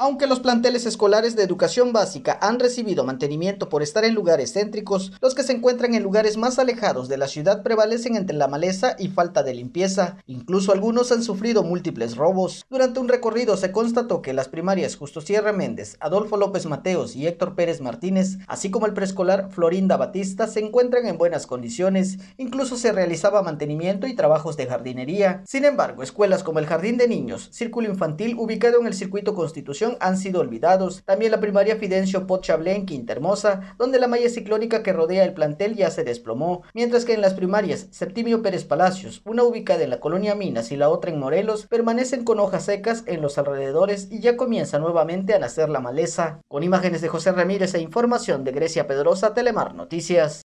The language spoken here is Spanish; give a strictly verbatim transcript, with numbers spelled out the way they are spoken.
Aunque los planteles escolares de educación básica han recibido mantenimiento por estar en lugares céntricos, los que se encuentran en lugares más alejados de la ciudad prevalecen entre la maleza y falta de limpieza. Incluso algunos han sufrido múltiples robos. Durante un recorrido se constató que las primarias Justo Sierra Méndez, Adolfo López Mateos y Héctor Pérez Martínez, así como el preescolar Florinda Batista, se encuentran en buenas condiciones. Incluso se realizaba mantenimiento y trabajos de jardinería. Sin embargo, escuelas como el Jardín de Niños, Círculo Infantil, ubicado en el Circuito Constitución, han sido olvidados. También la primaria Fidencio Potchablén, Quinta Hermosa, donde la malla ciclónica que rodea el plantel ya se desplomó, mientras que en las primarias Septimio Pérez Palacios, una ubicada en la colonia Minas y la otra en Morelos, permanecen con hojas secas en los alrededores y ya comienza nuevamente a nacer la maleza. Con imágenes de José Ramírez e información de Grecia Pedrosa, Telemar Noticias.